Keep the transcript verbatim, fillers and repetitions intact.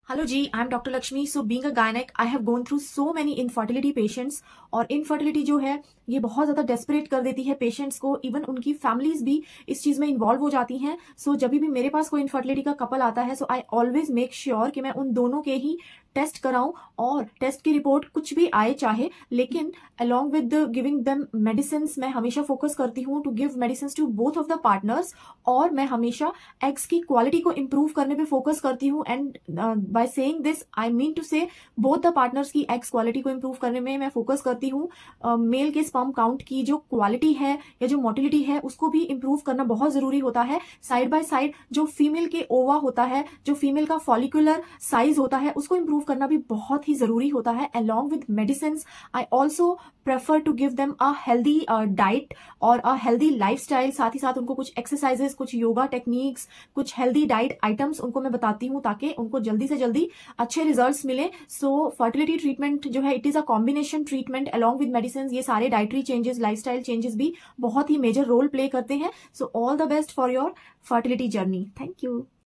Hello जी, I am doctor Lakshmi. So being a gynaec I have gone through so many infertility patients. और infertility जो है ये बहुत ज़्यादा डेस्परेट कर देती है पेशेंट्स को. इवन उनकी फैमिलीज भी इस चीज़ में इन्वॉल्व हो जाती हैं. सो so, जब भी मेरे पास कोई इनफर्टिलिटी का कपल आता है, so I always make sure कि मैं उन दोनों के ही टेस्ट कराऊं और टेस्ट की रिपोर्ट कुछ भी आए चाहे, लेकिन along with giving them medicine मैं हमेशा फोकस करती हूँ to give medicine to both of the partners. और मैं हमेशा एग्स की क्वालिटी को इम्प्रूव करने पे फोकस करती हूँ. And by saying this I mean to say both the partners की एग्स क्वालिटी को इम्प्रूव करने में मैं फोकस करती हूँ. मेल uh, के स्पर्म काउंट की जो क्वालिटी है या जो मोटिलिटी है उसको भी इम्प्रूव करना बहुत जरूरी होता है. साइड बाय साइड जो फीमेल के ओवा होता है, जो फीमेल का फॉलिकुलर साइज होता है, उसको इम्प्रूव करना भी बहुत ही जरूरी होता है. Along with medicine I also prefer to give them a healthy diet और अ हेल्दी लाइफस्टाइल. साथ ही साथ उनको कुछ एक्सरसाइजेस, कुछ योगा टेक्निक्स, कुछ हेल्दी डाइट आइटम्स उनको मैं बताती हूँ ताकि उनको जल्दी से जल्दी अच्छे रिजल्ट्स मिले. सो फर्टिलिटी ट्रीटमेंट जो है it is a combination treatment along with medicine. ये सारे डाइटरी चेंजेस, लाइफस्टाइल चेंजेस भी बहुत ही मेजर रोल प्ले करते हैं. So all the best for your fertility journey. Thank you.